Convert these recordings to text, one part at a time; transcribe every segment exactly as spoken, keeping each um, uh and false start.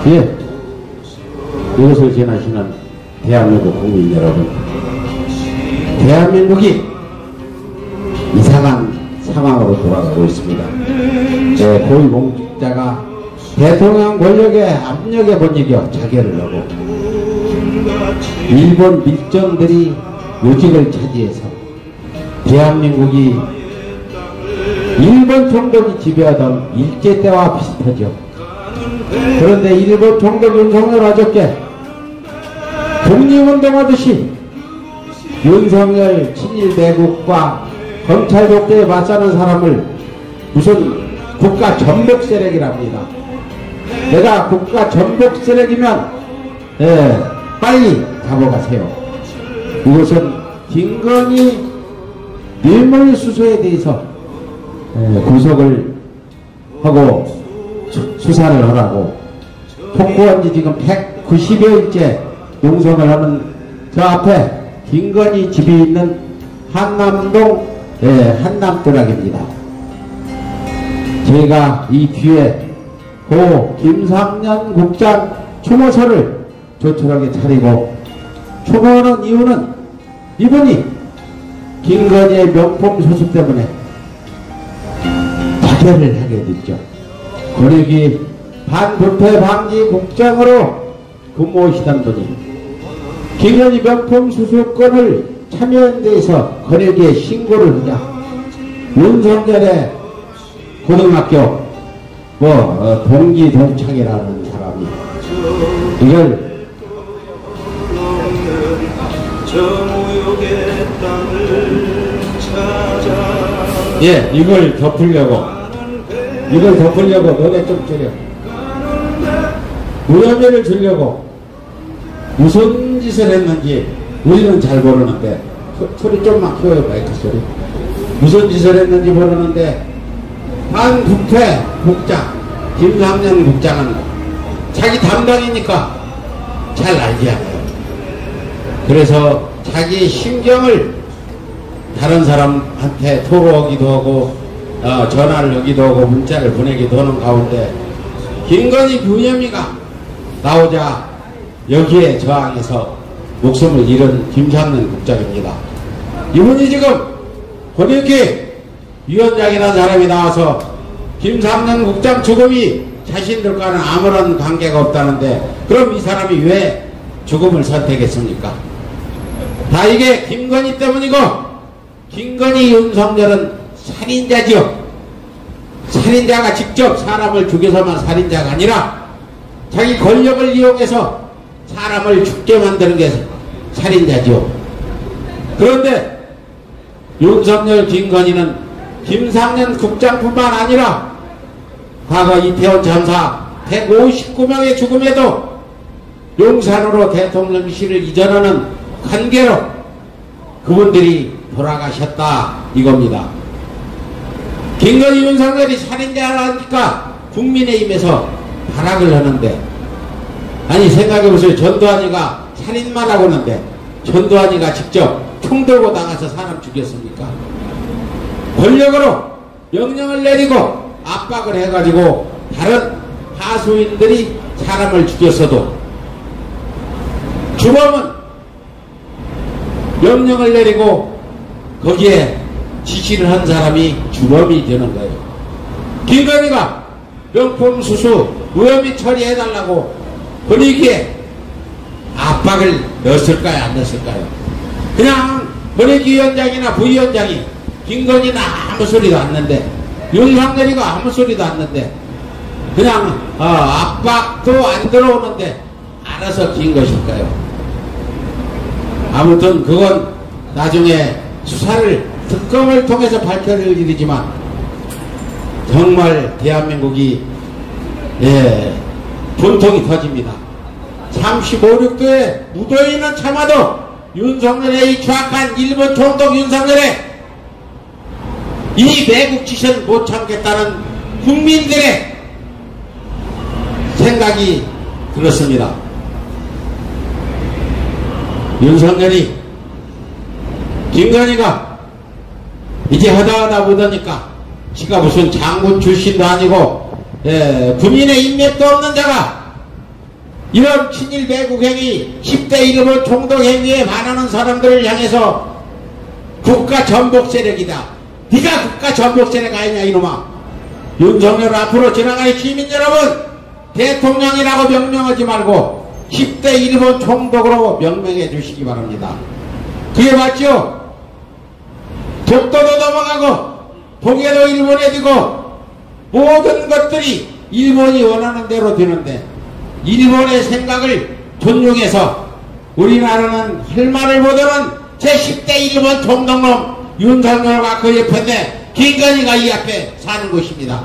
예, 이것을 지나시는 대한민국 국민 여러분, 대한민국이 이상한 상황으로 돌아가고 있습니다. 예, 고위공직자가 대통령 권력의 압력에 못 이겨 자결을 하고 일본 밀정들이 요직을 차지해서 대한민국이 일본 총독이 지배하던 일제 때와 비슷하죠. 그런데 일본 총독 윤석열 어저께 독립운동하듯이 윤석열 친일 매국과 검찰 독재에 맞서는 사람을 무슨 국가 전복 세력이랍니다. 내가 국가 전복 세력이면 예, 빨리 잡아가세요. 이것은 김건희 뇌물수수에 대해서 예, 구속을 하고 수, 수사를 하라고 폭구한 지 지금 백구십여일째 농성을 하는 저 앞에 김건희 집이 있는 한남동 예, 한남뜰락입니다. 제가 이 뒤에 고 김상년 국장 추모서를 조촐하게 차리고 추모하는 이유는 이분이 김건희의 명품 소식 때문에 자결을 하게 됐죠. 권익위 반부패 방지 국장으로 근무하시던 분이 김건희 명품 수수권을 참여한 데에서 권익위에 신고를 하자 윤석열의 고등학교 뭐 어, 동기 동창이라는 사람이 이걸 예 이걸 덮으려고 이걸 덮으려고 너네 좀 줄여 무혐의를 주려고 무슨 짓을 했는지 우리는 잘 모르는데 소, 소리 좀만 키워요. 마이크 소리. 무슨 짓을 했는지 모르는데 반부패 국장 김상년 국장은 자기 담당이니까 잘 알지 않아요. 그래서 자기 심경을 다른 사람한테 토로하기도 하고 어, 전화를 하기도 하고 문자를 보내기도 하는 가운데 김건희 무혐의가 나오자 여기에 저항해서 목숨을 잃은 김상년 국장입니다. 이분이 지금 권익위 위원장이라는 사람이 나와서 김상년 국장 죽음이 자신들과는 아무런 관계가 없다는데 그럼 이 사람이 왜 죽음을 선택했습니까? 다 이게 김건희 때문이고 김건희 윤석열은 살인자지요. 살인자가 직접 사람을 죽여서만 살인자가 아니라 자기 권력을 이용해서 사람을 죽게 만드는 게 살인자지요. 그런데 윤석열 김건희는 김상년 국장뿐만 아니라 과거 이태원 참사 백오십구 명의 죽음에도 용산으로 대통령실을 이전하는 관계로 그분들이 돌아가셨다 이겁니다. 김건희 윤석열이 살인자라니까 국민의힘에서 발악을 하는데 아니 생각해보세요. 전두환이가 살인만 하고 있는데 전두환이가 직접 총 들고 나가서 사람 죽였습니까? 권력으로 명령을 내리고 압박을 해가지고 다른 하수인들이 사람을 죽였어도 주범은 명령을 내리고 거기에 지시를 한 사람이 주범이 되는 거예요. 김건희가 명품 수수 무혐의 처리해달라고 권익위에 압박을 넣었을까요? 안 넣었을까요? 그냥 권익위원장이나 부위원장이 김건희는 아무 소리도 안 했는데 윤석열이가 아무 소리도 안 했는데 그냥 어, 압박도 안 들어오는데 알아서 긴 것일까요? 아무튼 그건 나중에 수사를 특검을 통해서 밝혀낼 일이지만 정말 대한민국이 예 분통이 터집니다. 삼십오, 육도에 무더위는 참아도 윤석열의 이 추악한 일본 총독 윤석열의 이 매국 짓을 못 참겠다는 국민들의 생각이 들었습니다. 윤석열이 김건희가 이제 하다하다 보다니까 지가 무슨 장군 출신도 아니고 예, 군인의 인맥도 없는 자가 이런 친일 매국행위, 십 대 일본 총독행위에 반하는 사람들을 향해서 국가 전복 세력이다. 네가 국가 전복 세력 아니냐 이놈아. 윤석열 앞으로 지나갈 시민 여러분, 대통령이라고 명명하지 말고 십 대 일본 총독으로 명명해 주시기 바랍니다. 그게 맞죠? 독도도 넘어가고 독일도 일본에 되고 모든 것들이 일본이 원하는 대로 되는데 일본의 생각을 존중해서 우리나라는 할 말을 못하는 제십 대 일본 총독놈 윤석열과 그 옆에 김건희가 이 앞에 사는 것입니다.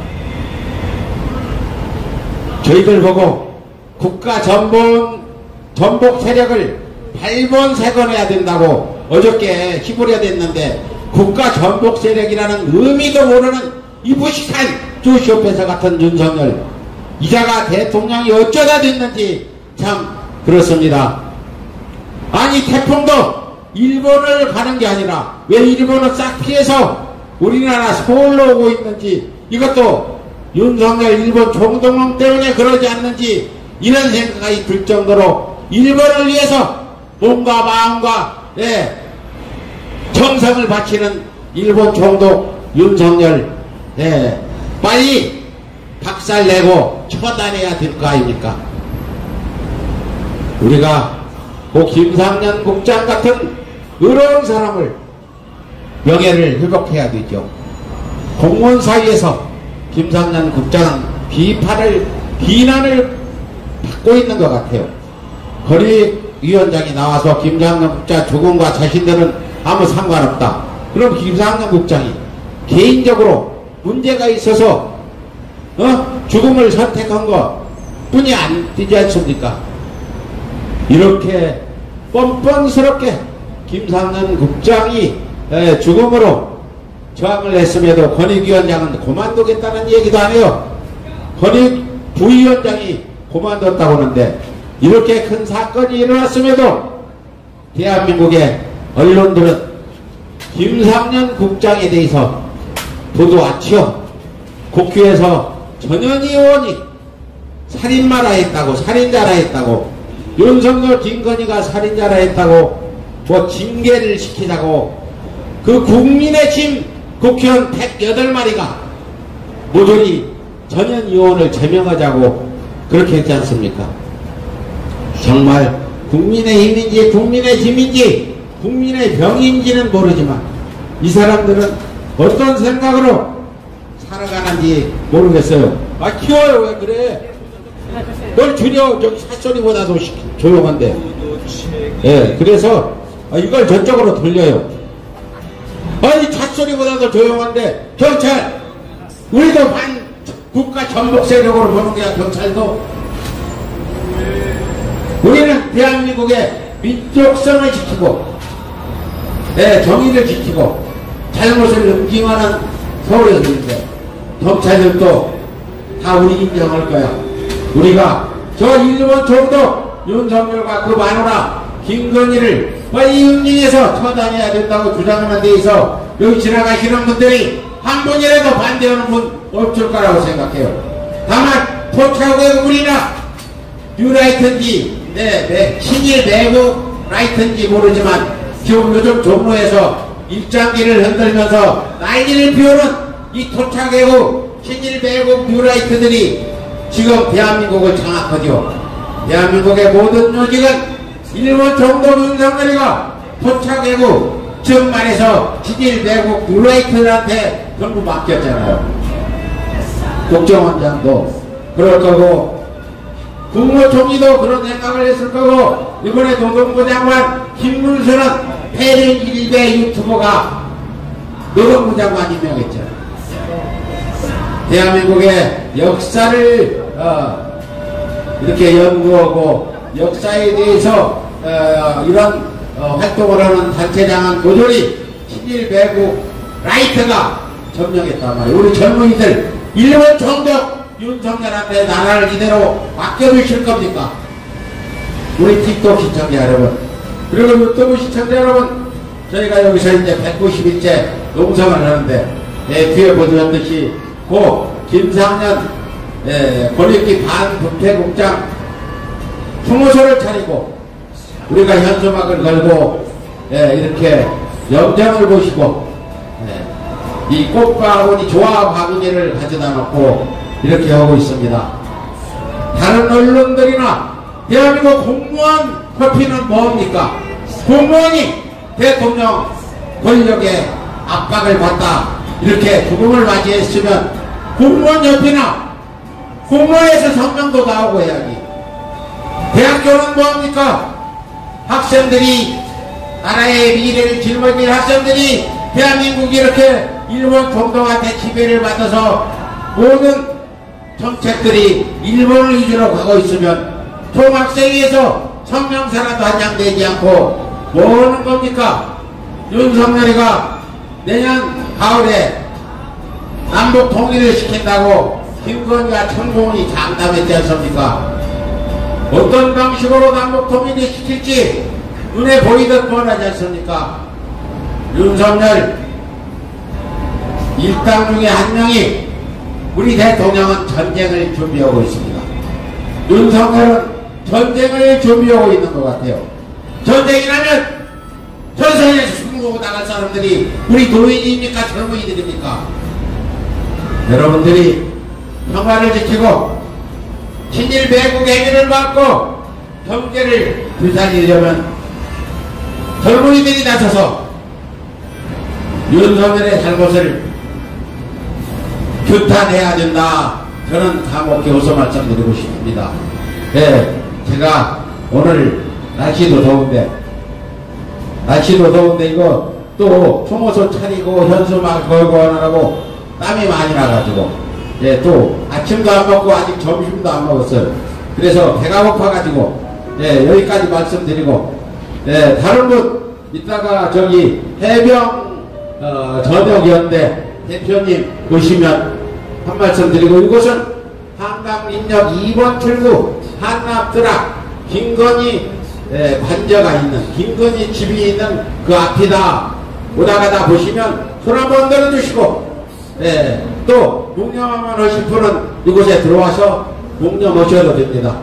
저희들 보고 국가 전복, 전복 세력을 발본색원해야 된다고 어저께 시부려 됐는데 국가 전복 세력이라는 의미도 모르는 이 무식한 조시오페서 같은 윤석열 이자가 대통령이 어쩌다 됐는지 참 그렇습니다. 아니 태풍도 일본을 가는 게 아니라 왜 일본을 싹 피해서 우리나라 서울로 오고 있는지 이것도 윤석열 일본 총독령 때문에 그러지 않는지 이런 생각이 들 정도로 일본을 위해서 몸과 마음과 예, 정성을 바치는 일본 총독 윤석열 예, 빨리 박살내고 처단해야 될 거 아닙니까? 우리가 그 김상년 국장 같은 의로운 사람을 명예를 회복해야 되죠. 공무원 사이에서 김상년 국장은 비판을 비난을 받고 있는 것 같아요. 권익위원장이 나와서 김상년 국장 죽음과 자신들은 아무 상관없다. 그럼 김상년 국장이 개인적으로 문제가 있어서 어? 죽음을 선택한 것 뿐이 안 되지 않습니까? 이렇게 뻔뻔스럽게 김상년 국장이 에, 죽음으로 저항을 했음에도 권익위원장은 그만두겠다는 얘기도 안 해요. 권익 부위원장이 그만뒀다고 하는데 이렇게 큰 사건이 일어났음에도 대한민국의 언론들은 김상년 국장에 대해서 보도하지요. 국회에서 전현희 의원이 살인마라 했다고, 살인자라 했다고, 윤석열 김건희가 살인자라 했다고 뭐 징계를 시키자고 그 국민의 짐 국회의원 백여덟 마리가 모조리 전현희 의원을 제명하자고 그렇게 했지 않습니까? 정말 국민의 힘인지 국민의 짐인지 국민의 병인지는 모르지만 이 사람들은 어떤 생각으로 살아가는지 모르겠어요. 아 키워요 왜 그래? 널 줄여 저기 삿소리보다도 조용한데. 예, 그래서 아, 이걸 저쪽으로 돌려요. 아니 잣소리보다도 조용한데 경찰 우리도 반 국가 전복 세력으로 보는 거야. 경찰도 우리는 대한민국의 민족성을 지키고 예, 정의를 지키고 잘못을 응징하는 서울에서인데 경찰들도 다 우리 인정할 거야. 우리가 저 일본 총독 윤석열과 그 마누라 김건희를 빨리 응징해서 처단해야 된다고 주장하는 데 있어 여기 지나가시는 분들이 한 분이라도 반대하는 분 없을 거라고 생각해요. 다만 포착의 우리나 뉴라이트인지 네, 네, 신일 매국 라이트인지 모르지만 지금 요즘 종로에서 일장기를 흔들면서 난리를 피우는 이 토착외국 신일 매국 뉴라이트들이 지금 대한민국을 장악하죠. 대한민국의 모든 요직은 일본 총독 윤석열이가 토착외국 즉 말해서 신일 매국 뉴라이트들한테 전부 맡겼잖아요. 국정원장도 그럴 거고 국무총리도 그런 생각을 했을 거고 이번에 노동부 장관 김문수는 패륜 일대 유튜버가 노동부 장관 임명했잖아요. 대한민국의 역사를 어, 이렇게 연구하고 역사에 대해서 어, 이런 어, 활동을 하는 단체장은 모조리 친일 매국 라이트가 점령했단 말이에요. 우리 젊은이들 일본 총독 윤석열한테 나라를 이대로 맡겨주실 겁니까? 우리 틱톡 시청자 여러분 그리고 유튜브 시청자 여러분 저희가 여기서 이제 백구십 일째 농성을 하는데 예, 뒤에 보셨듯이 고 김상년 예, 권익위 반부패국장 풍호소를 차리고 우리가 현수막을 걸고 예, 이렇게 영장을 보시고 예, 이 꽃바구니 조화 바구니를 가져다 놓고 이렇게 하고 있습니다. 다른 언론들이나 대한민국 공무원 협회는 뭡니까? 공무원이 대통령 권력의 압박을 받다 이렇게 죽음을 맞이했으면 공무원 협회나 공무원에서 성명도 나오고 해야지. 대학교는 뭡니까? 학생들이 나라의 미래를 짊어질 학생들이 대한민국이 이렇게 일본 총독한테 지배를 받아서 모든 정책들이 일본을 위주로 가고 있으면 총학생회에서 성명서라도 한 장 내지 않고 뭐 하는 겁니까? 윤석열이가 내년 가을에 남북 통일을 시킨다고 김건희와 천공훈이 장담했지 않습니까? 어떤 방식으로 남북 통일을 시킬지 눈에 보이듯 뻔하지 않습니까? 윤석열 일당 중에 한 명이 우리 대통령은 전쟁을 준비하고 있습니다. 윤석열은 전쟁을 준비하고 있는 것 같아요. 전쟁이라면 전선에서 숨고 나갈 사람들이 우리 노인입니까? 젊은이들입니까? 여러분들이 평화를 지키고 친일 매국 행위를 막고 경제를 되살리려면 젊은이들이 나서서 윤석열의 잘못을 규탄해야 된다. 저는 감옥에 어서 말씀드리고 싶습니다. 네, 제가 오늘 날씨도 더운데 날씨도 더운데 이거 또 총호소 차리고 현수막 걸고 하느라고 땀이 많이 나가지고 예, 또 아침도 안 먹고 아직 점심도 안 먹었어요. 그래서 배가 고파가지고 예, 여기까지 말씀드리고 예, 다른 곳 이따가 저기 해병 어, 저녁이었는데 대표님 오시면 한 말씀 드리고 이곳은 한강림역 이 번 출구 한남트락 김건희 예, 관저가 있는 김건희 집이 있는 그 앞이다. 오다가다 보시면 손 한번 들어주시고 예, 또 묵념만 하실 분은 이곳에 들어와서 묵념하셔도 됩니다.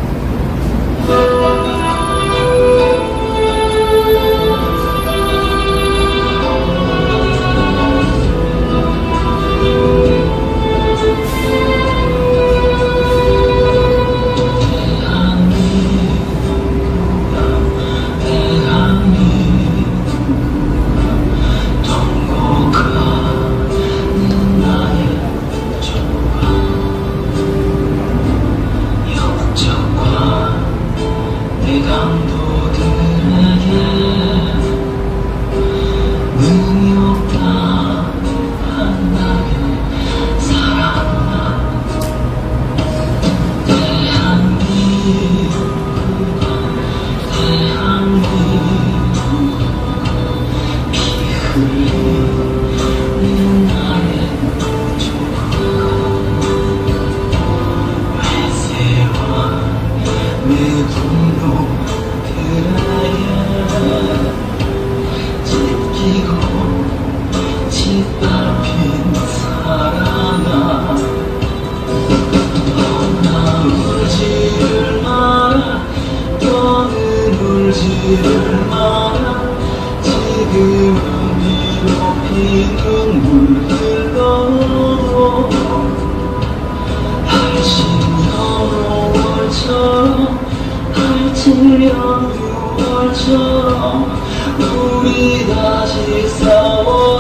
우리 다시 싸워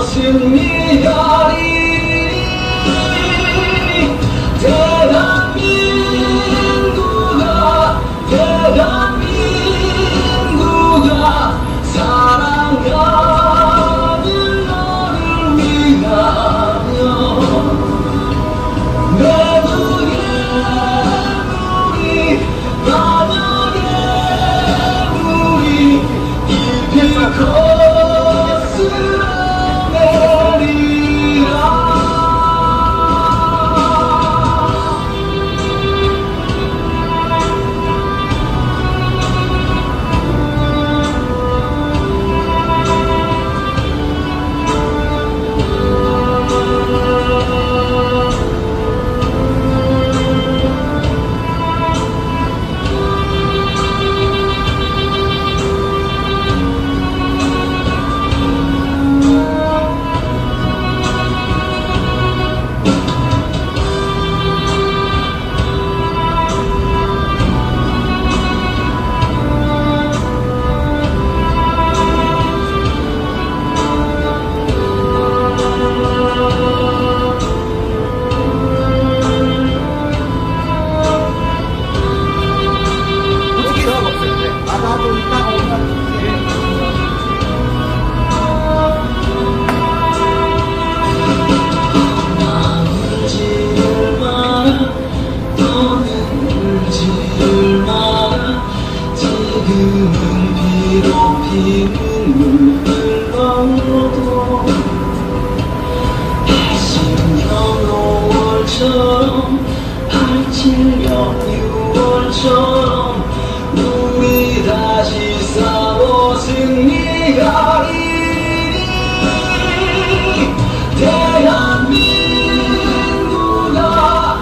승리하리. 대한민국아 대한민국아 사랑하는 너를 위하여 내국의 우리 만약의 우리 이필 거스러 내리라. 울지를 마라 너는 울지를 마라 지금은 비록 피눈물 흘러도 팔십 년 오월처럼 팔칠 년 유월처럼 우리 다시 싸워 승리하리 대한민국아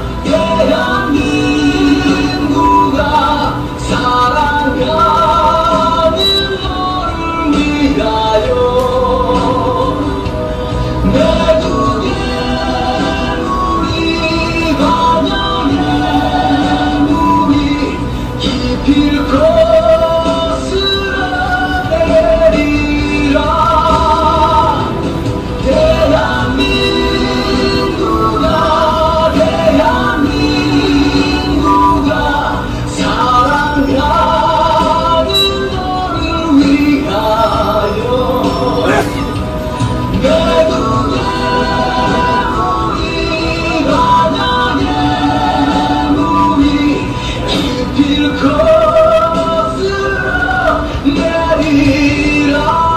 대한민국아 사랑하는 너를 위하여 내국의 우리 반영의 우리 깊일 것을 내리라 대한민국아 대한민국아 사랑하는 너를 위하여 내국의 우리 반영의 우리 깊일 것을 내리라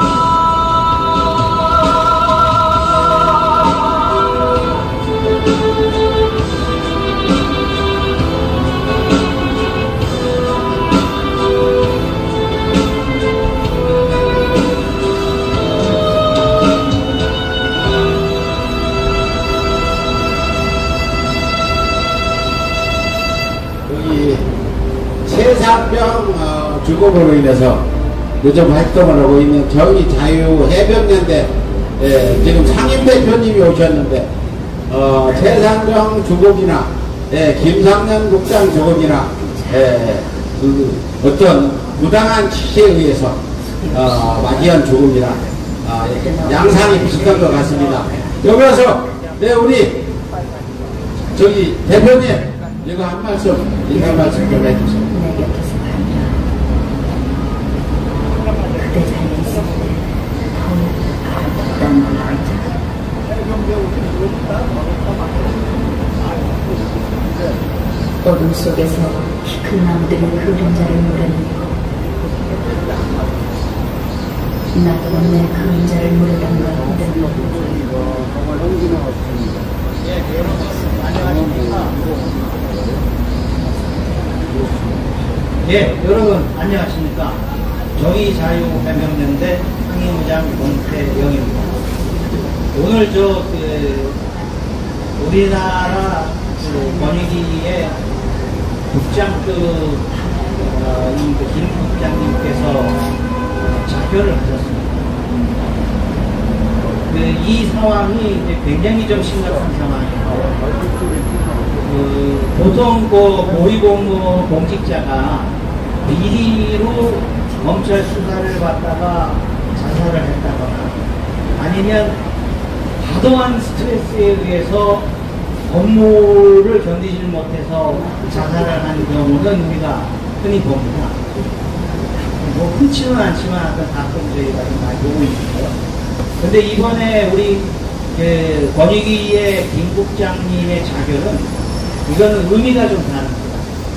여기 세상병 어, 주곡으로 인해서 요즘 활동을 하고 있는 정의 자유 해병연대 예, 지금 상임 대표님이 오셨는데 어, 세상병 주곡이나 예, 김상년 국장 주곡이나 예, 그 어떤 부당한 지시에 의해서 어, 마지한 주곡이나 어, 양상이 비슷한 것 같습니다. 여기 와서 네, 우리 저기 대표님 이거 한 말씀 인사 말씀 좀 해주세요. 내 곁에서 반려 그대 자리에 있을 때 더욱 아름답던 남자 어둠 속에서 키 큰 나무들이 그림자를 물어내고 나도 내 그림자를 물어던 것 예, 여러분 안녕하십니까. 정의자유해병연대 상임의장 권태영입니다. 오늘 저 그 우리나라 그 권익위의 국장급 어, 이 그 김 국장님께서 자결을 하셨습니다. 그 이 상황이 이제 굉장히 좀 심각한 상황이고, 그 보통 그 고위공무 공직자가 비리로 검찰 수사를 받다가 자살을 했다거나 아니면 과도한 스트레스에 의해서 업무를 견디지 못해서 자살을 한 경우는 우리가 흔히 봅니다. 뭐 흔치는 않지만 가끔 저희가 좀 많이 보고 있는데요. 근데 이번에 우리 그 권익위의 김 국장님의 자결은 이거는 의미가 좀 다릅니다.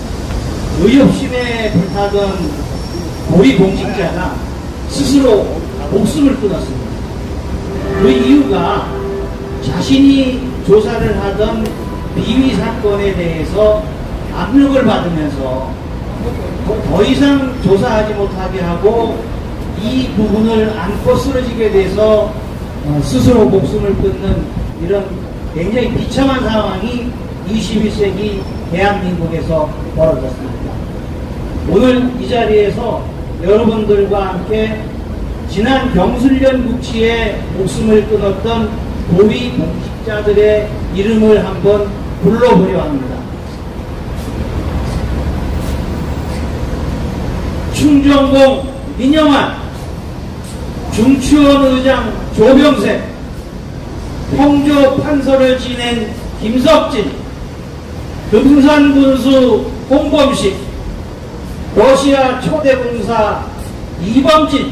의협심에 불타던 고위공직자가 스스로 목숨을 끊었습니다. 그 이유가 자신이 조사를 하던 비위 사건에 대해서 압력을 받으면서 더 이상 조사하지 못하게 하고 이 부분을 안고 쓰러지게 돼서 스스로 목숨을 끊는 이런 굉장히 비참한 상황이 이십일 세기 대한민국에서 벌어졌습니다. 오늘 이 자리에서 여러분들과 함께 지난 경술련 국치에 목숨을 끊었던 고위 공직자들의 이름을 한번 불러보려 합니다. 충정공 민영환, 중추원 의장 조병세, 평조 판서를 지낸 김석진, 금산군수 홍범식, 러시아 초대공사 이범진,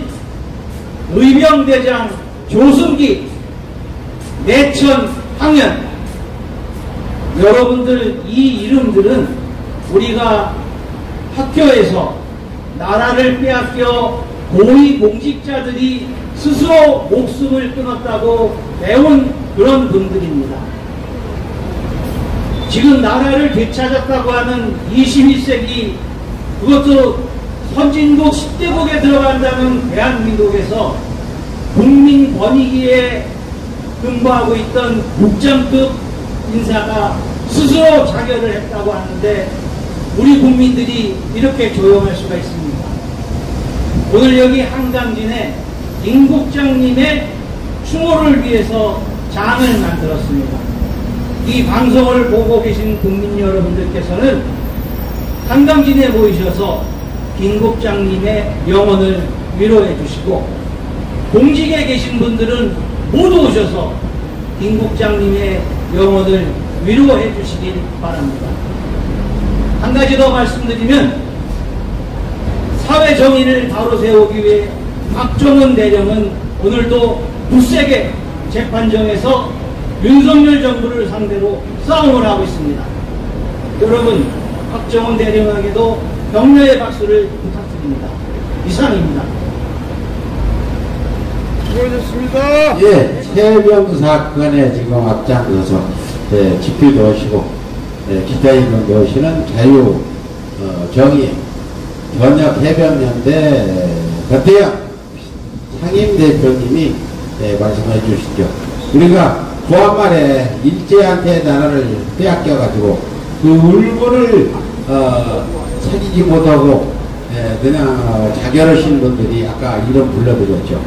의병대장 조승기, 내천 황현, 여러분들 이 이름들은 우리가 학교에서 나라를 빼앗겨 고위공직자들이 스스로 목숨을 끊었다고 배운 그런 분들입니다. 지금 나라를 되찾았다고 하는 이십일 세기, 그것도 선진국 십 대국에 들어간다는 대한민국에서 국민 권익위에 근무하고 있던 국장급 인사가 스스로 자결을 했다고 하는데 우리 국민들이 이렇게 조용할 수가 있습니다. 오늘 여기 한강진에 김 국장님의 추모를 위해서 장을 만들었습니다. 이 방송을 보고 계신 국민 여러분들께서는 한강진에 모이셔서 김 국장님의 영혼을 위로해 주시고, 공직에 계신 분들은 모두 오셔서 김 국장님의 영혼을 위로해 주시길 바랍니다. 한 가지 더 말씀드리면, 사회 정의를 바로 세우기 위해 박정훈 대령은 오늘도 굳세게 재판정에서 윤석열 정부를 상대로 싸움을 하고 있습니다. 여러분, 박정훈 대령에게도 격려의 박수를 부탁드립니다. 이상입니다. 수고하셨습니다. 예, 해병 사건에 지금 앞장서서 예, 집회도 오시고 예, 기타 임원도 오시는 자유 어, 정의 번역 해병연대 권태영 상임 대표님이 예, 말씀해 주시죠. 우리가 구한말에 일제한테 나라를 빼앗겨가지고 그 울분을 어, 사귀지 못하고 예, 그냥 어, 자결하신 분들이 아까 이름 불러드렸죠.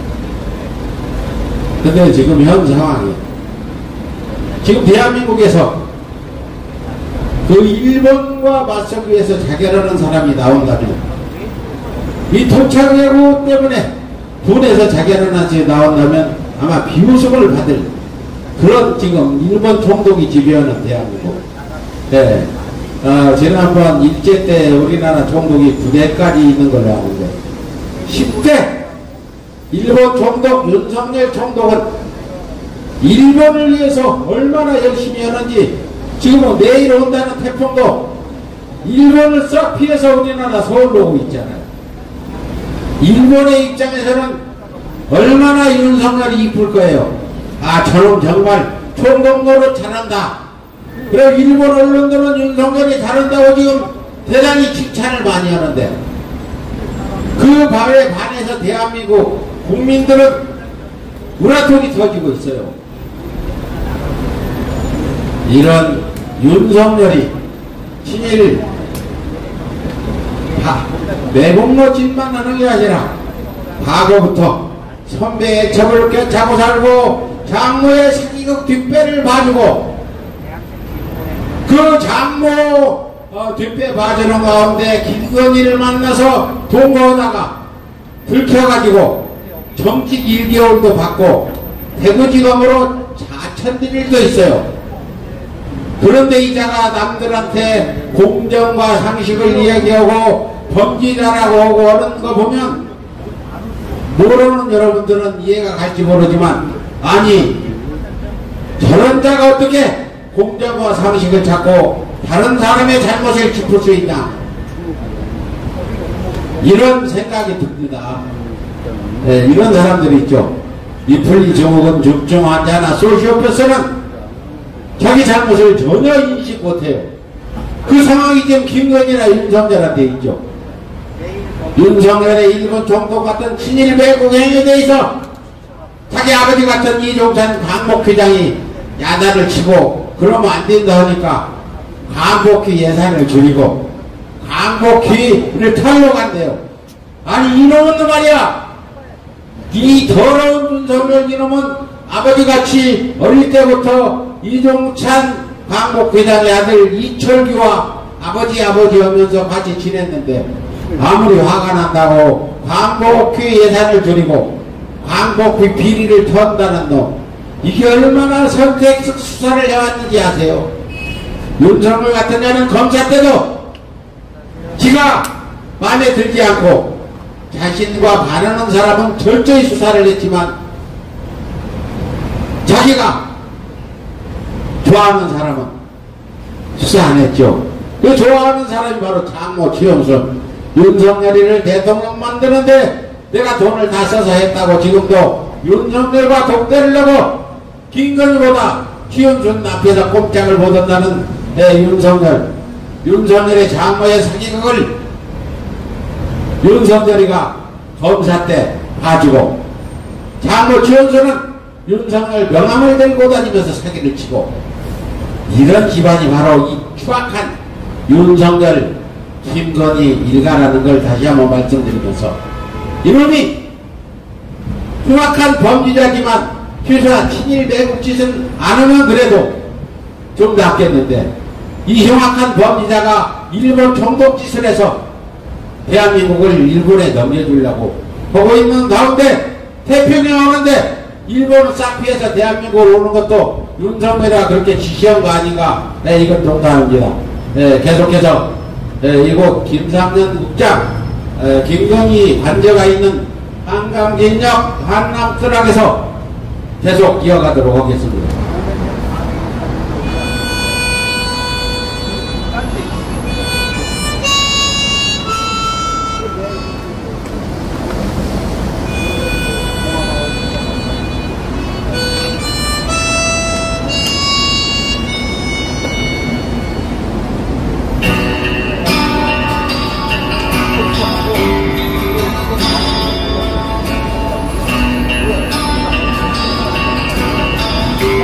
근데 지금 현 상황이 지금 대한민국에서 그 일본과 맞서기 위해서 자결하는 사람이 나온다면, 이 토착예고 때문에 군에서 자결하는 사람이 나온다면 아마 비웃음을 받을 그런 지금 일본 총독이 지배하는 대한민국. 네. 어, 지난번 일제 때 우리나라 총독이 부대까지 있는 걸로 아는데, 십 대 일본 총독 윤석열 총독은 일본을 위해서 얼마나 열심히 하는지, 지금 내일 온다는 태풍도 일본을 싹 피해서 우리나라 서울로 오고 있잖아요. 일본의 입장에서는 얼마나 윤석열이 이쁠 거예요. 아, 저놈 정말 총독 노릇 잘한다. 그리고 일본 언론들은 윤석열이 잘한다고 지금 대단히 칭찬을 많이 하는데, 그 바에 반해서 대한민국 국민들은 우라통이 터지고 있어요. 이런 윤석열이 친일 다 내공노짓만 하는 게 아니라 과거부터 선배의 첩을 꿰차고 살고 장모의 사기극 뒷배를 봐주고, 그 장모 어, 뒷배 봐주는 가운데 김건희를 만나서 동거하다가 들켜가지고 정직 일 개월도 받고 대구지검으로 자천된 일도 있어요. 그런데 이자가 남들한테 공정과 상식을 이야기하고 범죄자라고 하고 하는 거 보면 모르는 여러분들은 이해가 갈지 모르지만, 아니 저런 자가 어떻게 공정과 상식을 찾고 다른 사람의 잘못을 짚을 수 있나, 이런 생각이 듭니다. 네, 이런 사람들이 있죠. 이플리 증후군 중증 환자나 소시오패스는 자기 잘못을 전혀 인식 못해요. 그 상황이 지금 김건희나 윤석열한테 있죠. 윤석열의 일본 총독 같은 친일 배국 행위에 대해서 자기 아버지 같은 이종찬 광복회장이 야단을 치고 그러면 안 된다 하니까 광복회 예산을 줄이고 광복회를 털러 간대요. 아니 이놈은 말이야, 이 더러운 윤석열 이놈은 아버지같이 어릴 때부터 이종찬 광복회장의 아들 이철규와 아버지 아버지 하면서 같이 지냈는데, 아무리 화가 난다고 광복회 예산을 줄이고 광복회 비리를 턴다는 놈, 이게 얼마나 선택 수사를 해왔는지 아세요? 윤석열 같은 자는 검사 때도 지가 마음에 들지 않고 자신과 반하는 사람은 철저히 수사를 했지만 자기가 좋아하는 사람은 수사 안 했죠. 그 좋아하는 사람이 바로 장모 최영순. 윤석열이를 대통령 만드는데 내가 돈을 다 써서 했다고 지금도 윤석열과 독대를 하고 김건희보다 최영순 앞에서 꼼짝을 못한다는 네, 윤석열. 윤석열의 장모의 사기극을 윤석열이가 검사 때 봐주고 장모 최영순은 윤석열 명함을 들고 다니면서 사기를 치고 이런 기반이 바로 이 추악한 윤석열 김건희 일가라는 걸 다시 한번 말씀드리면서 이놈이 흉악한 범죄자지만 최소한 친일 매국 짓은 안 하면 그래도 좀 낫겠는데 이 흉악한 범죄자가 일본 총독 짓을 해서 대한민국을 일본에 넘겨주려고 보고 있는 가운데 태평양 오는데 일본을 싹 피해서 대한민국을 오는 것도 윤석열이가 그렇게 지시한 거 아닌가. 네, 이건 동감합니다. 네, 계속해서 네, 이곳 김상년 국장 네, 김건희 관저가 있는 한강진역 한남트락에서 계속 이어가도록 하겠습니다. Thank you.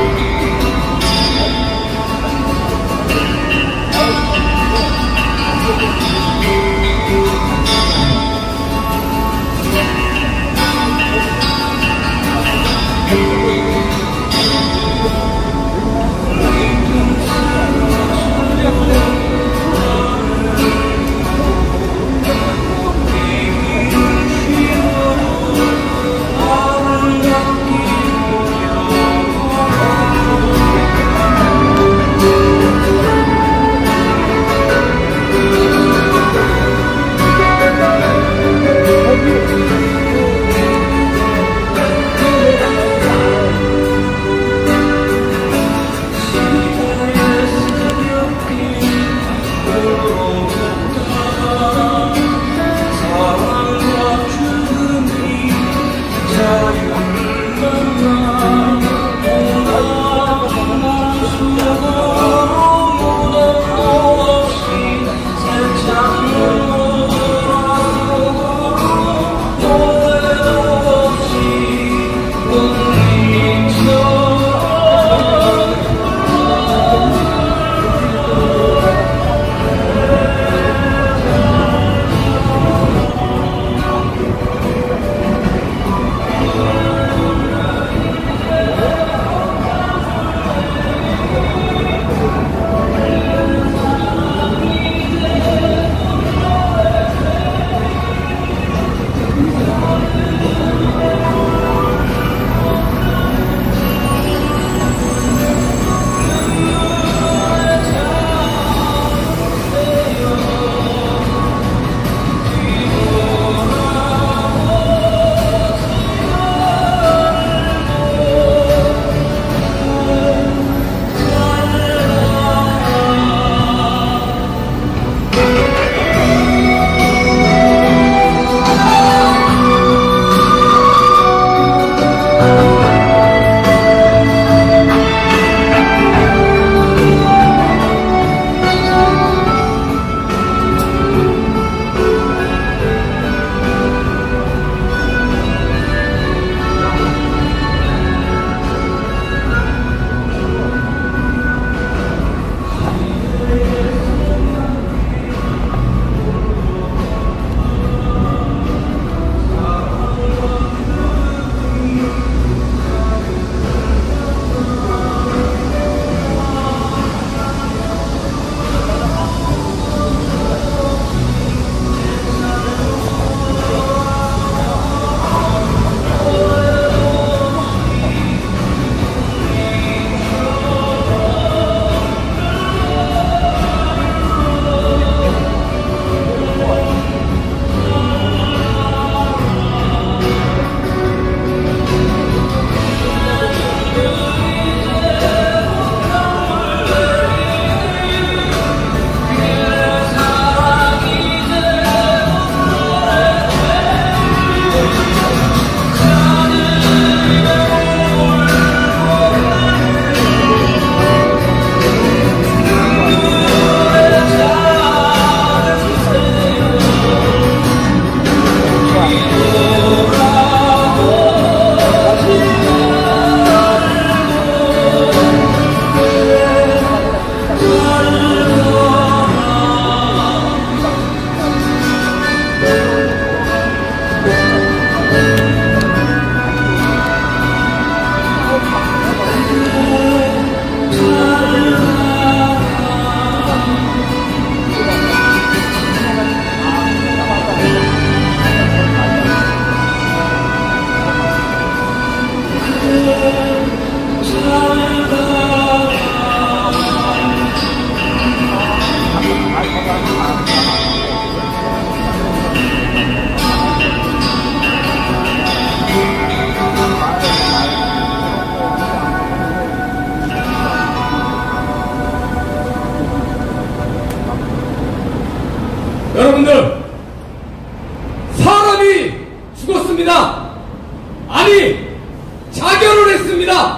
하셨습니다. 아니, 자결을 했습니다.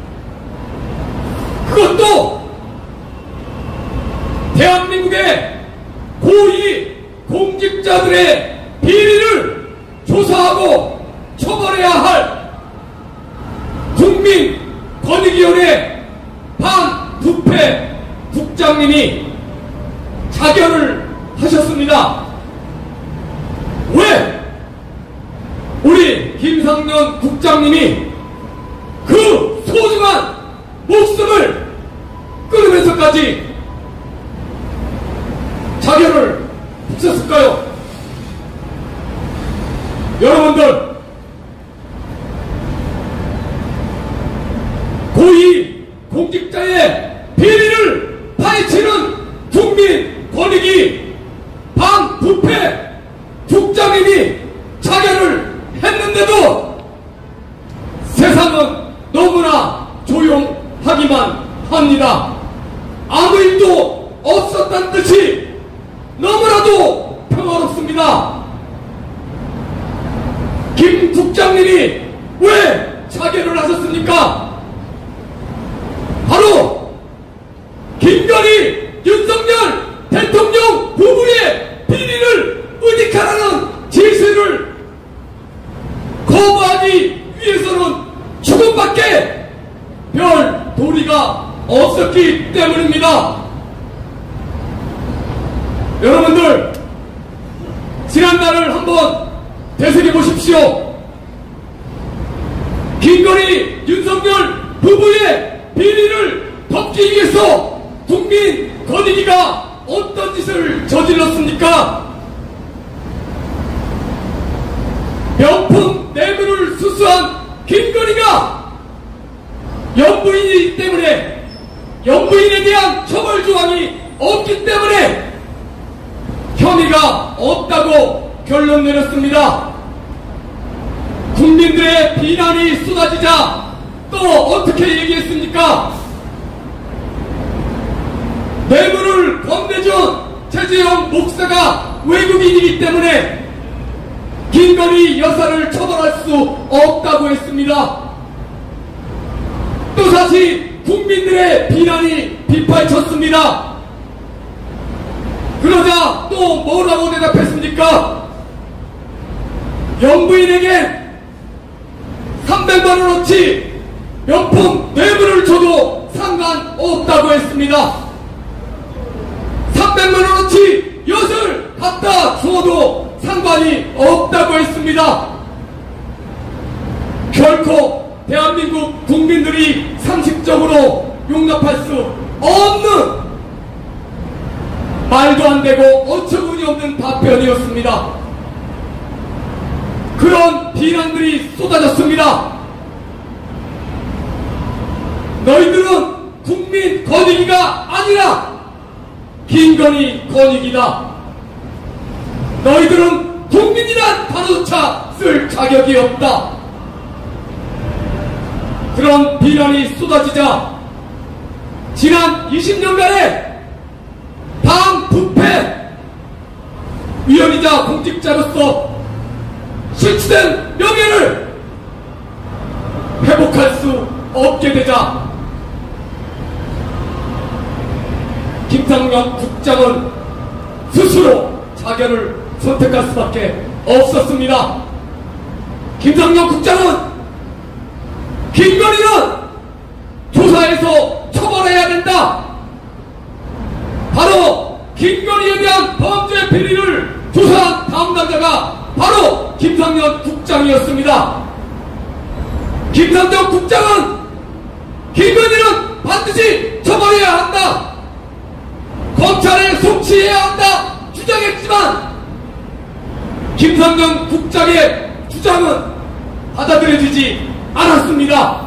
그것도 대한민국의 고위 공직자들의 비리를 조사하고 처벌해야 할 국민권익위원회 반부패 국장님이 자결을 하셨습니다. 왜 우리 김상년 국장님이 그 소중한 목숨을 끊으면서까지 자결을 하셨을까요? 여러분들, 고위 공직자의 비리를 파헤치는 국민권익위 반부패 국장님이 자결을 했는데도 세상은 너무나 조용하기만 합니다. 아무 일도 없었다는 듯이 너무나도 평화롭습니다. 김 국장님이 왜 자결을 하셨습니까? 바로 김건희, 윤석열 대통령 부부의 비리를 은닉하라는 지시를 거부하기 위해서는 죽음밖에 별 도리가 없었기 때문입니다. 여러분들, 지난날을 한번 되새겨 보십시오. 김건희, 윤석열 부부의 비리를 덮기 위해서 국민권익위가 어떤 짓을 저질렀습니까? 명품 뇌물을 수수한 김건희가 영부인이기 때문에, 영부인에 대한 처벌 조항이 없기 때문에 혐의가 없다고 결론 내렸습니다. 국민들의 비난이 쏟아지자 또 어떻게 얘기했습니까? 뇌물을 건네준 최재형 목사가 외국인이기 때문에 김건희 여사를 처벌할 수 없다고 했습니다. 또다시 국민들의 비난이 빗발쳤습니다. 그러자 또 뭐라고 대답했습니까? 영부인에게 삼백만 원어치 명품 뇌물을 줘도 상관없다고 했습니다. 삼백만 원어치 엿을 갖다 주어도 상관이 없다고 했습니다. 결코 대한민국 국민들이 상식적으로 용납할 수 없는, 말도 안 되고 어처구니 없는 답변이었습니다. 그런 비난들이 쏟아졌습니다. 너희들은 국민권익위가 아니라 김건희 권익위다. 너희들은 국민이란 단어조차 쓸 자격이 없다. 그런 비난이 쏟아지자 지난 이십 년간의 반부패 위원이자 공직자로서 실추된 명예를 회복할 수 없게 되자 김상년 국장은 스스로 자결을 선택할 수밖에 없었습니다. 김상년 국장은 김건희는 조사해서 처벌해야 된다. 바로 김건희에 대한 범죄 비리를 조사한 담당자가 바로 김상년 국장이었습니다. 김상년 국장은 김건희는 반드시 처벌해야 한다, 검찰에 송치해야 한다 주장했지만 김상년 국장의 주장은 받아들여지지 않았습니다.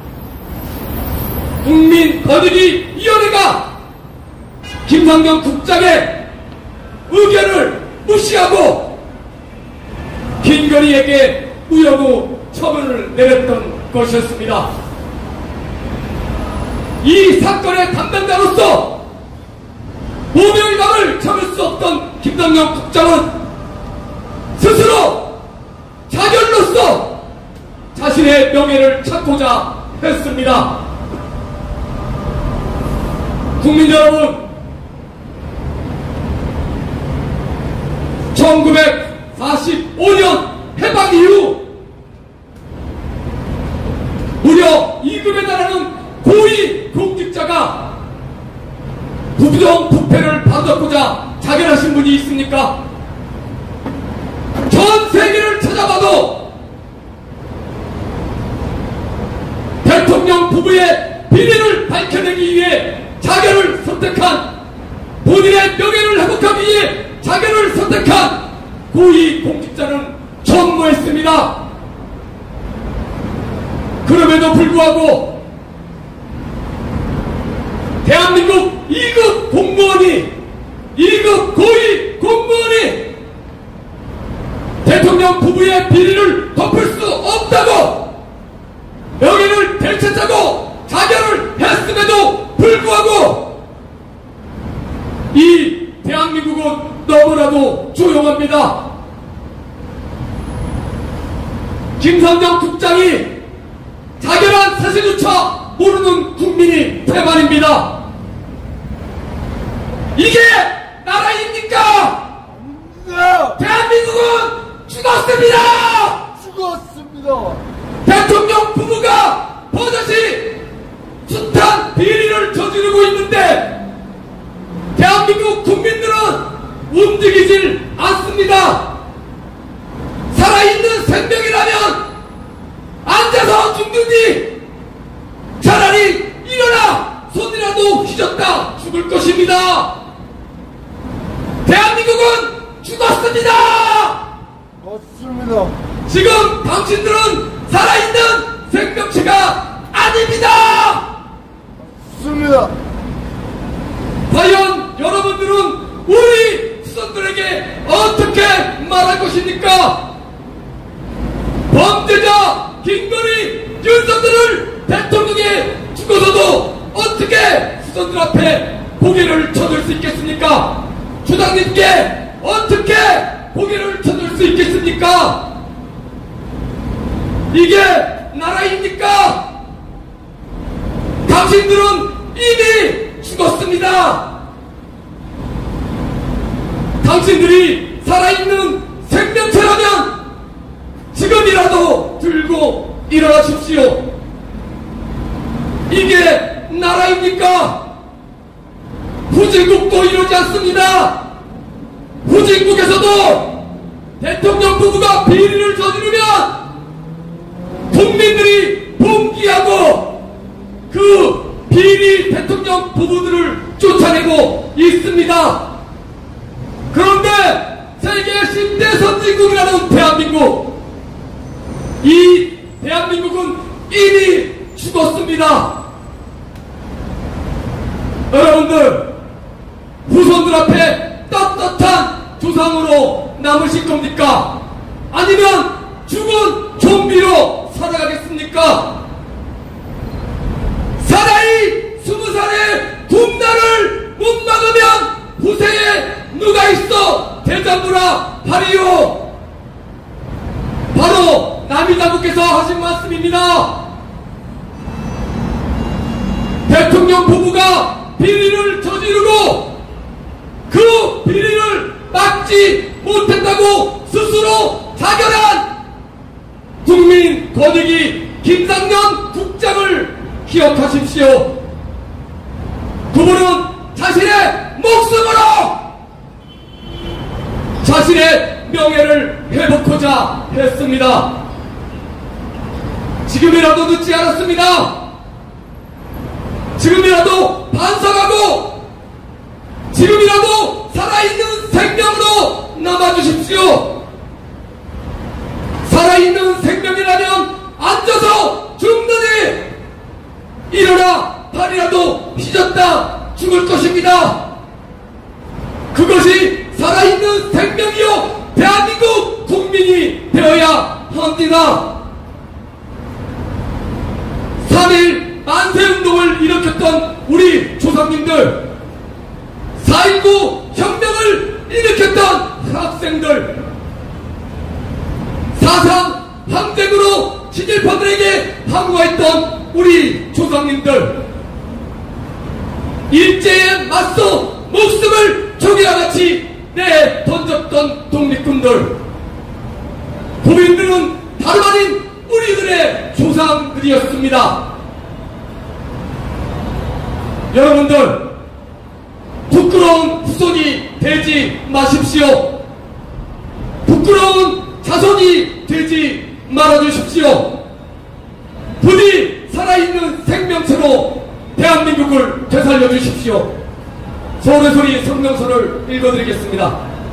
국민권익위원회가 김상년 국장의 의견을 무시하고 김건희에게 무혐의 처분을 내렸던 것이었습니다. 이 사건의 담당자로서 모멸감을 참을 수 없던 김상년 국장은 스스로 자결로 부부의 명예를 찾고자 했습니다. 국민 여러분, 천구백사십오 년 해방 이후 무려 이 급에 달하는 고위 공직자가 부정 부패를 바로잡고자 자결하신 분이 있습니까? 전 세계를 찾아봐도 대통령 부부의 비리를 밝혀내기 위해 자결을 선택한, 본인의 명예를 회복하기 위해 자결을 선택한 고위 공직자는 전무했습니다. 그럼에도 불구하고 대한민국 이 급 공무원이, 이 급 고위 공무원이 대통령 부부의 비리를 덮을 수 없다고 명예를 되찾자고 자결을 했음에도 불구하고 이 대한민국은 너무나도 조용합니다. 김선정 국장이 자결한 사실조차 모르는 국민이 태반입니다. 이게 나라입니까? 네, 대한민국은 죽었습니다! 죽었습니다. 대통령 부부가 버젓이 숱한 비리를 저지르고 있는데 대한민국 국민들은 움직이질 않습니다. 살아있는 생명이라면 앉아서 죽느니 차라리 일어나 손이라도 휘젓다 죽을 것입니다. 대한민국은 죽었습니다. 맞습니다. 지금 당신들은 살아있는 생명체가 아닙니다. 맞습니다. 과연 여러분들은 우리 후손들에게 어떻게 말할 것입니까? 범죄자 김건희, 윤석열을 대통령에 죽어서도 어떻게 후손들 앞에 고개를 쳐들 수 있겠습니까? 주당님께 어떻게 고개를 쳐들 수 있겠습니까? 이게 나라입니까? 당신들은 이미 죽었습니다. 당신들이 살아있는 생명체라면 지금이라도 들고 일어나십시오. 이게 나라입니까? 후진국도 이러지 않습니다. 후진국에서도 대통령 부부가 비리를 저지르면 국민들이 봉기하고 그 비리 대통령 부부들을 쫓아내고 있습니다. 그런데 세계 십 대 선진국이라는 대한민국, 이 대한민국은 이미 죽었습니다. 여러분들, 후손들 앞에 떳떳한 조상으로 남으실 겁니까? 아니면 죽은 좀비로 살아가겠습니까? 사나이 스무 살의 굶날을 못 막으면 후세에 누가 있어 대장부라 하리요. 바로 남이다부께서 하신 말씀입니다. 대통령 부부가 비리를 저지르고 그 비리를 막지 못했다고 스스로 자결한 국민권익위 김상년 국장을 기억하십시오. 그분은 자신의 목숨으로 자신의 명예를 회복하자 했습니다. 지금이라도 늦지 않았습니다. 지금이라도 반성하고 지금이라도 살아있는 생명으로 남아주십시오. 살아있는 생명이라면 앉아서 죽느니 일어나 발이라도 휘젓다 죽을 것입니다. 그것이 살아있는 생명이요 대한민국 국민이 되어야 합니다. 삼일 만세운동을 일으켰던 우리 조상님들, 사일구 혁명을 일으켰던 학생들, 사삼 항쟁으로 지질 친일파들에게 항거했던 우리 조상님들, 일제에 맞서 목숨을 조개와 같이 내 던졌던 독립군들, 고민들은 다름 아닌 우리들의 조상들이었습니다. 여러분들, 부끄러운 후손이 되지 마십시오. 부끄러운 자손이 되지 말아주십시오. 부디 살아있는 생명체로 대한민국을 되살려 주십시오. 서울의 소리 성명서를 읽어드리겠습니다.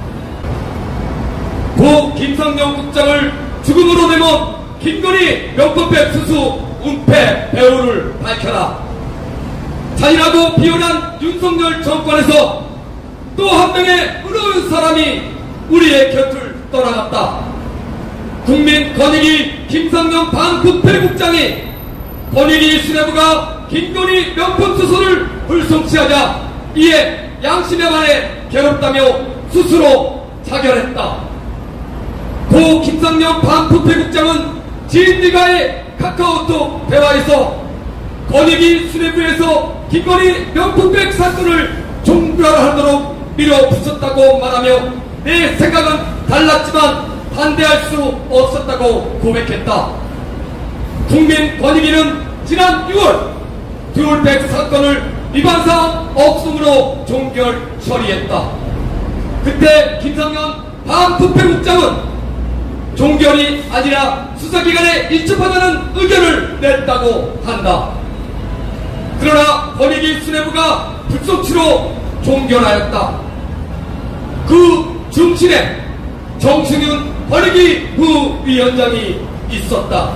고 김성령 국장을 죽음으로 내몬 김건희 명품백 수수 은폐 배후를 밝혀라. 잔인하고 비열한 윤석열 정권에서 또 한 명의 의로운 사람이 우리의 곁을 떠나갔다. 국민 권익위 김성령 반부패국장이 권익위 수뇌부가 김건희 명품수수를 불송치하자 이에 양심에 반해 괴롭다며 스스로 자결했다. 고 김성령 반부패국장은 지인들과의 카카오톡 대화에서 권익위 수뇌부에서 김건희 명품백 사건을 종결하도록 밀어붙였다고 말하며 내 생각은 달랐지만 반대할 수 없었다고 고백했다. 국민 권익위는 지난 유월 듀얼백 사건을 위반사항 없음으로 종결 처리했다. 그때 김성년 반부패국장은 종결이 아니라 수사기관에 인접하자는 의견을 냈다고 한다. 그러나 권익위 수뇌부가 불속치로 종결하였다. 그 중심에 정승윤 권익위 부위원장이 있었다.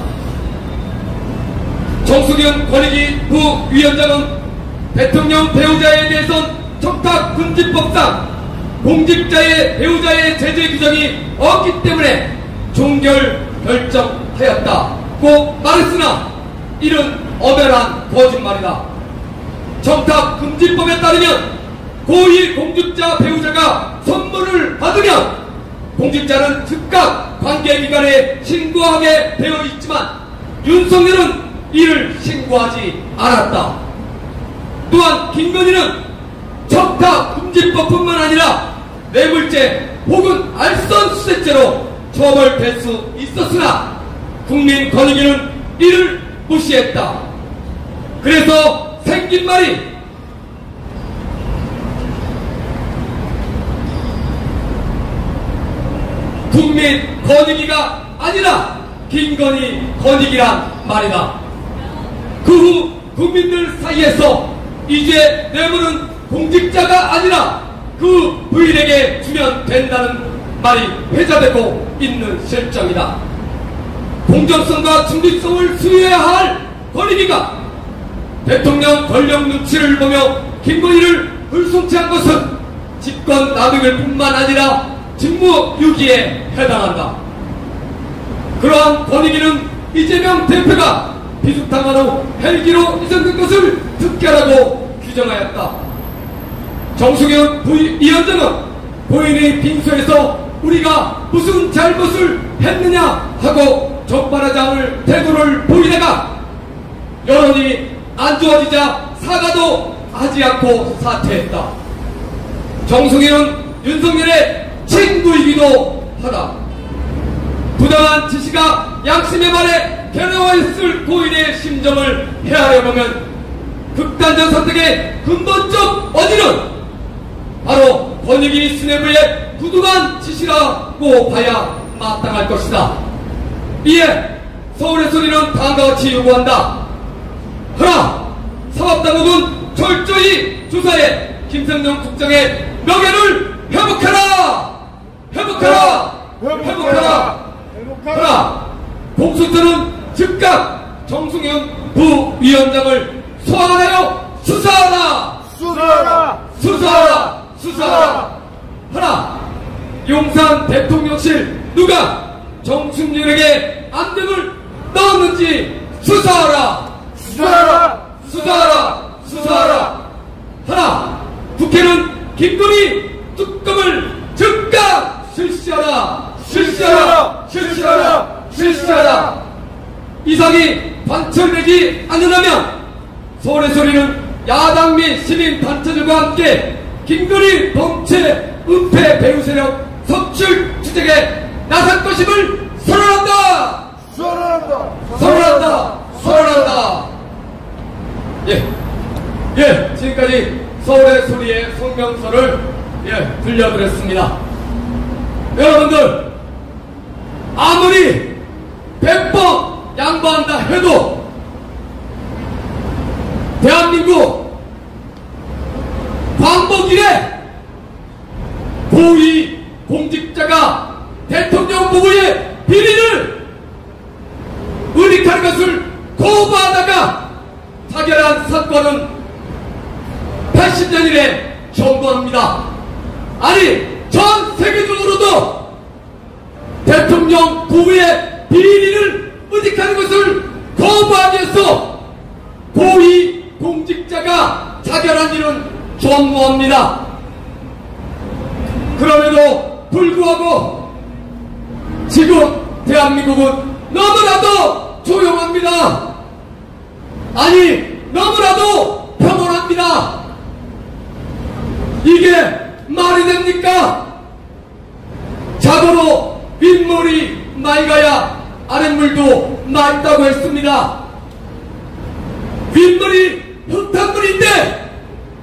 정승윤 권익위 부위원장은 대통령 배우자에 대해선 청탁금지법상 공직자의 배우자의 제재 규정이 없기 때문에 종결 결정하였다고 말했으나 이는 엄연한 거짓말이다. 청탁금지법에 따르면 고위 공직자 배우자가 선물을 받으면 공직자는 즉각 관계기관에 신고하게 되어 있지만 윤석열은 이를 신고하지 않았다. 또한 김건희는 청탁금지법뿐만 아니라 뇌물죄 혹은 알선수재죄로 처벌될 수 있었으나 국민권익위는 이를 무시했다. 그래서 생긴 말이 국민권익위가 아니라 김건희 권익위란 말이다. 그 후 국민들 사이에서 이제 뇌물은 공직자가 아니라 그 부인에게 주면 된다는 말이 회자되고 있는 실정이다. 공정성과 중립성을 수여해야 할 권익위가 대통령 권력 눈치를 보며 김건희를 불송치한 것은 직권 남용일 뿐만 아니라 직무유기에 해당한다. 그러한 권익위는 이재명 대표가 비수탕화로 헬기로 이전된 것을 특결하고 규정하였다. 정승윤 부위원장은 본인의 빙소에서 우리가 무슨 잘못을 했느냐 하고 적반하지 않을 태도를 보이다가 여론이 안 좋아지자 사과도 하지 않고 사퇴했다. 정승윤은 윤석열의 친구이기도 하다. 부당한 지시가 양심의 말에 괴로워했을 고인의 심정을 헤아려보면 극단적 선택의 근본적 원인은 바로 권익위 수뇌부의 부당한 지시라고 봐야 마땅할 것이다. 이에 서울의 소리는 다음과 같이 요구한다. 하나, 사법당국은 철저히 조사해 김성령 국장의 명예를 회복해라! 회복해라! 회복해라! 하나, 공수처는 즉각 정승윤 부위원장을 소환하여 수사하라! 수사하라! 수사하라! 수사하라! 하나, 용산 대통령실 누가 정승윤에게 안등을 넣었는지 수사하라! 수사하라! 수사하라! 수사하라! 하나, 국회는 김건희 특검을 즉각 실시하라! 실시하라! 실시하라! 실시하라! 이상이 관철되지 않으려면 서울의 소리는 야당 및 시민 단체들과 함께 김건희 범죄 은폐 배후 세력 석출 추적에 나설 것임을 선언한다! 선언한다! 선언한다! 선언한다! 예, 예, 지금까지 서울의 소리의 성명서를 예, 들려드렸습니다. 여러분들, 아무리 백 번 양보한다 해도 대한민국 광복일에 고위 공직자가 대통령 부부의 비리를 은닉하는 것을 거부하다가 타결한 사건은 팔십 년 이래 처음입니다. 아니, 전 세계적으로도 대통령 부부의 비리를 은닉하는 것을 거부하기 위해서 고위 공직자가 자결한 일은 전무합니다. 그럼에도 불구하고 지금 대한민국은 너무나도 조용합니다. 아니, 너무나도 평온합니다. 이게 말이 됩니까? 자고로 윗물이 맑아야 아랫물도 맑다고 했습니다. 윗물이 흙탕물인데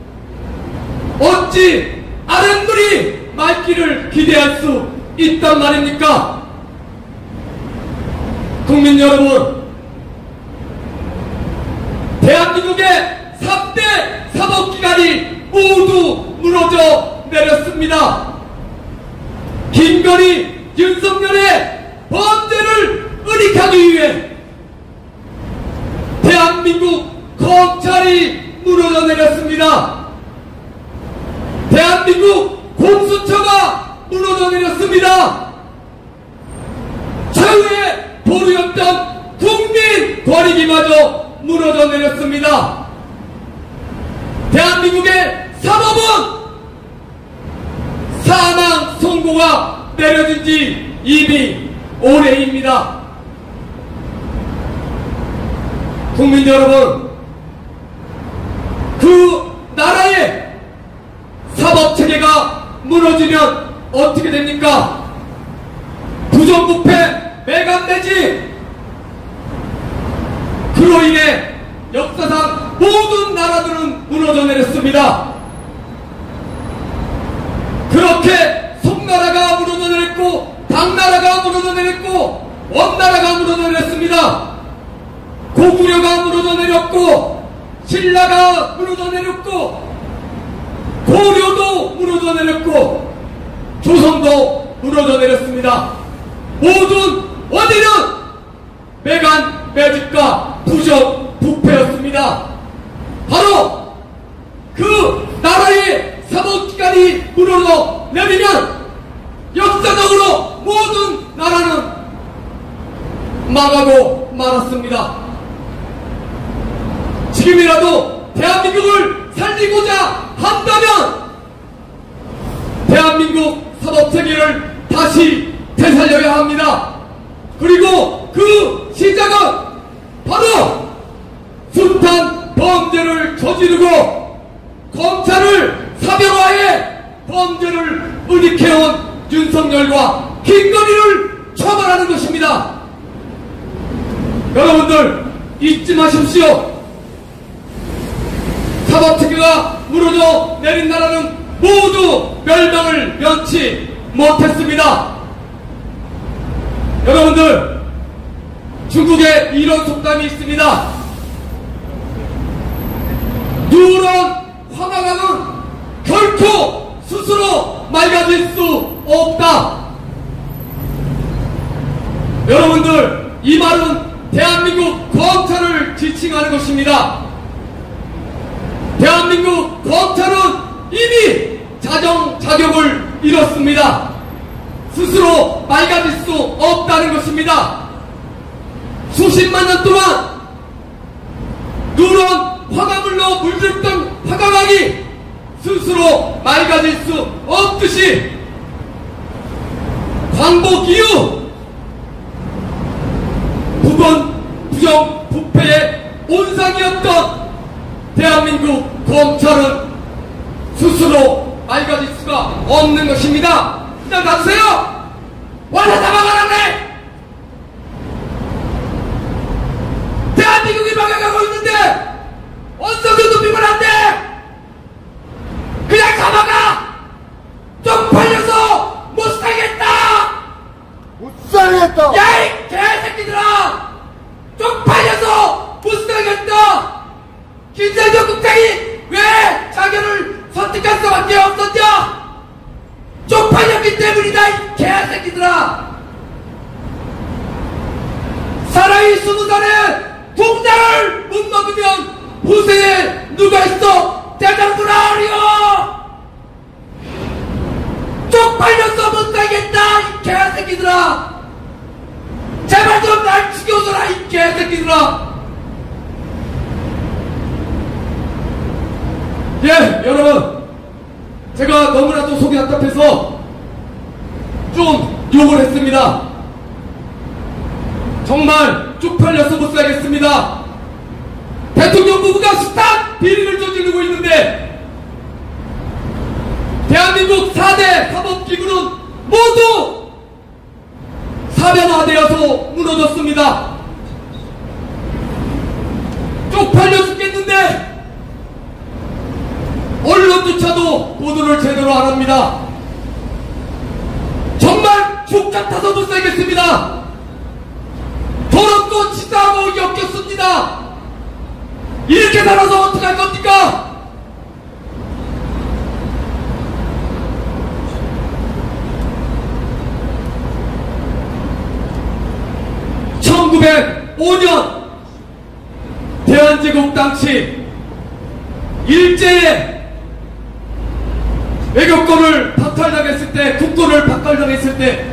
어찌 아랫물이 맑기를 기대할 수 있단 말입니까? 국민 여러분, 대한민국의 삼 대 사법기관이 모두 무너져 내렸습니다. 김건희, 윤석열의 범죄를 은닉하기 위해 대한민국 검찰이 무너져 내렸습니다. 대한민국 공수처가 무너져 내렸습니다. 최후의 보루였던 국민 권익위마저 무너져 내렸습니다. 대한민국의 사법은 사망 선고가 내려진 지 이미 오래입니다. 국민 여러분, 그 나라의 사법체계가 무너지면 어떻게 됩니까? 부정부패, 매간매직, 그로 인해 역사상 모든 나라들은 무너져 내렸습니다. 그렇게 송나라가 무너져 내렸고, 당나라가 무너져 내렸고, 원나라가 무너져 내렸습니다. 고구려가 무너져 내렸고, 신라가 무너져 내렸고, 고려도 무너져 내렸고, 조선도 무너져 내렸습니다. 모든 원인은 매간 매직과 부정 부패였습니다. 바로 그 나라의 사법기관이 무너져 내리면 역사적으로 모든 나라는 망하고 말았습니다. 지금이라도 대한민국을 살리고자 한다면 대한민국 사법체계를 다시 되살려야 합니다. 그리고 그 시작은 바로 숱한 범죄를 저지르고 검찰을 사병화해 범죄를 은닉해온 윤석열과 김건희를 처벌하는 것입니다. 여러분들 잊지 마십시오. 사법체계가 무너져 내린 나라는 모두 멸망을 면치 못했습니다. 여러분들, 중국에 이런 속담이 있습니다. 누런 화가강은 결코 스스로 맑아질 수 없다. 여러분들, 이 말은 대한민국 검찰을 지칭하는 것입니다. 대한민국 검찰은 이미 자정 자격을 잃었습니다. 스스로 맑아질 수 없다는 것입니다. 수십만 년 동안 누런 화가물로 물들었던 화가강이 스스로 맑아질 수 없듯이 광복 이후 부분 부정 부패의 온상이었던 대한민국 검찰은 스스로 맑아질 수가 없는 것입니다. 그냥 놔두세요. 와서 잡아가라 그래. 대한민국이 망해가고 있는데 언성을 높이면 안 돼. 그냥 잡아가. 쪽팔려서 못 살겠다. 못 살겠다. 야이 개새끼들아. 쪽팔려서 못 살겠다. 김대중 국장이 왜 자기를 선택할 수밖에 없었냐? 쪽팔렸기 때문이다. 이 개새끼들아. 사람이 스무 살에 통장을 못 먹으면 후세에 누가 있어? 대장부라 어려. 쪽팔려서 못 살겠다. 이 개새끼들아. 제발 좀 날 죽여줘라. 이 개새끼들아. 예, 여러분, 제가 너무나도 속이 답답해서 좀 욕을 했습니다. 정말 쪽팔려서 못 살겠습니다. 대통령 부부가 숱한 비리를 저지르고 있는데 대한민국 사 대 사법기구는 모두 사변화되어서 무너졌습니다. 쪽팔려 죽겠는데 언론조차도 보도를 제대로 안 합니다. 정말 족같아서 못 살겠습니다. 더럽고 치사하고 역겹습니다. 이렇게 살아서 어떡할 겁니까? 천구백오 년 대한제국 당시 일제에 외교권을 박탈당했을 때, 국권을 박탈당했을 때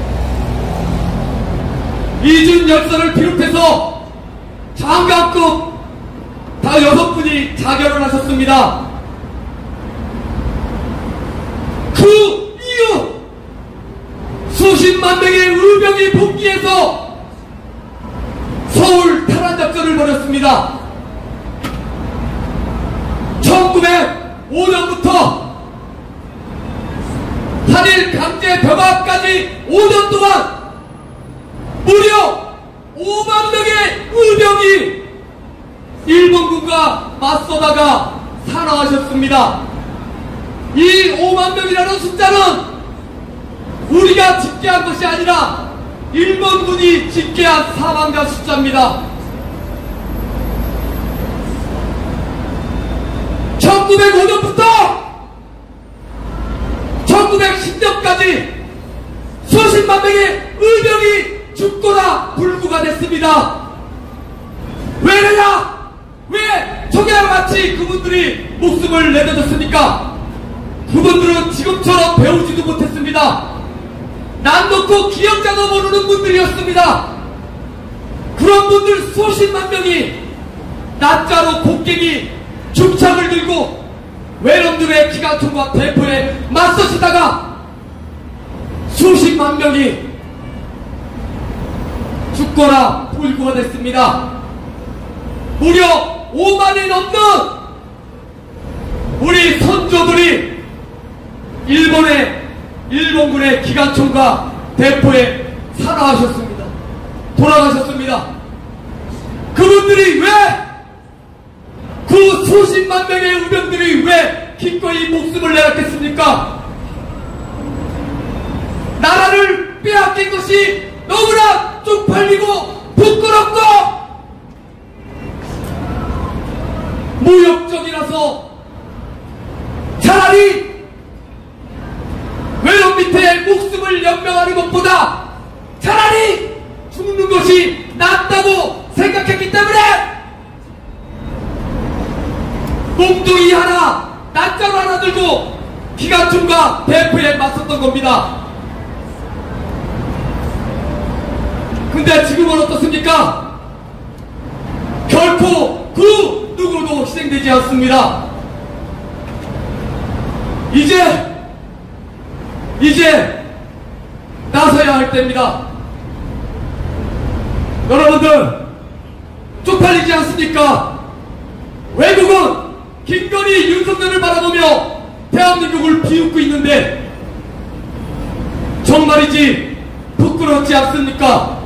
이준 열사를 비롯해서 장관급 다 여섯 분이 자결을 하셨습니다. 그 이후 수십만 명의 의병이 복귀해서 서울 탈환작전을 벌였습니다. 천구백오 년부터 한일 강제 병합까지 오 년 동안 무려 오만 명의 의병이 일본군과 맞서다가 사망하셨습니다. 이 오만 명이라는 숫자는 우리가 집계한 것이 아니라 일본군이 집계한 사망자 숫자입니다. 천구백오 년부터 천구백십 년까지 수십만 명의 의병이 죽거나 불구가 됐습니다. 왜 그러냐? 왜 청해와 같이 그분들이 목숨을 내려줬습니까? 그분들은 지금처럼 배우지도 못했습니다. 난 놓고 기억자도 모르는 분들이었습니다. 그런 분들 수십만 명이 낮자로 곡괭이 죽창을 들고 외놈들의 기관총과 대포에 맞서시다가 수십만 명이 죽거나 불구가 됐습니다. 무려 오만이 넘는 우리 선조들이 일본의 일본군의 기관총과 대포에 사망하셨습니다. 돌아가셨습니다. 그분들이 왜, 그 수십만 명의 의병들이 왜 기꺼이 목숨을 내놨겠습니까? 나라를 빼앗긴 것이 너무나 쪽팔리고 부끄럽고 무역적이라서 차라리 외놈 밑에 목숨을 연명하는 것보다 차라리 죽는 것이 낫다고 생각했기 때문에 몽둥이 하나, 낫자루 하나 들고 기관총과 대포에 맞섰던 겁니다. 근데 지금은 어떻습니까? 결코 그 누구도 희생되지 않습니다. 이제 이제 나서야 할 때입니다. 여러분들, 쪽팔리지 않습니까? 외국은 김건희, 윤석열을 바라보며 대한민국을 비웃고 있는데 정말이지 부끄럽지 않습니까?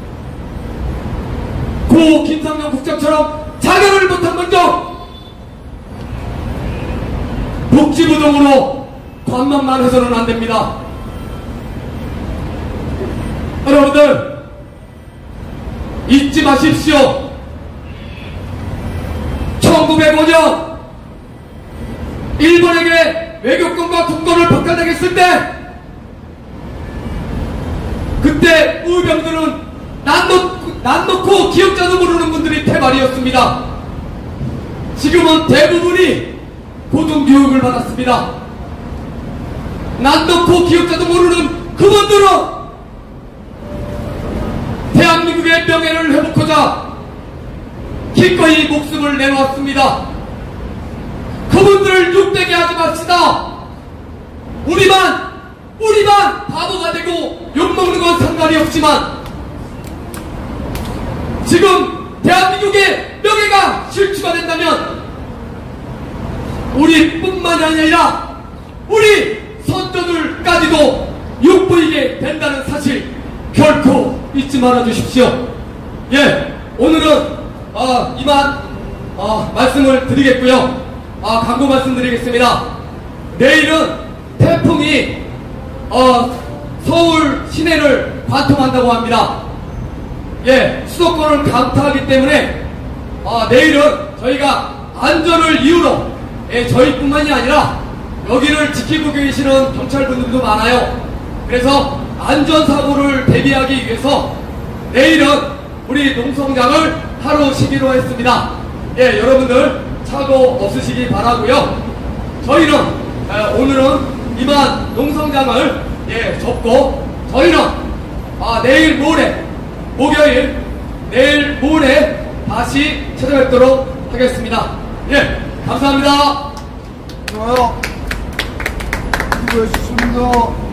고 김상현 국장처럼 자결을 못한 건정 복지부동으로 관망만 해서는 안 됩니다. 여러분들 잊지 마십시오. 천구백오 년 일본에게 외교권과 국권을 박탈당했을 때 그때 의병들은 난 놓고, 난 놓고 기억자도 모르는 분들이 태발이었습니다. 지금은 대부분이 고등교육을 받았습니다. 난 놓고 기억자도 모르는 그분들은 대한민국의 명예를 회복하자 기꺼이 목숨을 내놓았습니다. 그분들을 욕되게 하지 맙시다. 우리만 우리만 바보가 되고 욕먹는 건 상관이 없지만 지금 대한민국의 명예가 실추가 된다면 우리뿐만이 아니라 우리 선조들까지도 욕보이게 된다는 사실 결코 잊지 말아 주십시오. 예, 오늘은 어, 이만 어, 말씀을 드리겠고요. 아, 광고 말씀드리겠습니다. 내일은 태풍이 어, 서울 시내를 관통한다고 합니다. 예, 수도권을 강타하기 때문에 어, 내일은 저희가 안전을 이유로 예, 저희뿐만이 아니라 여기를 지키고 계시는 경찰분들도 많아요. 그래서 안전사고를 대비하기 위해서 내일은 우리 농성장을 하루 쉬기로 했습니다. 예, 여러분들 사고 없으시기 바라고요. 저희는 에, 오늘은 이만 농성장을 예, 접고 저희는 아, 내일 모레 목요일 내일 모레 다시 찾아뵙도록 하겠습니다. 예, 감사합니다. 좋아요. 수고하셨습니다.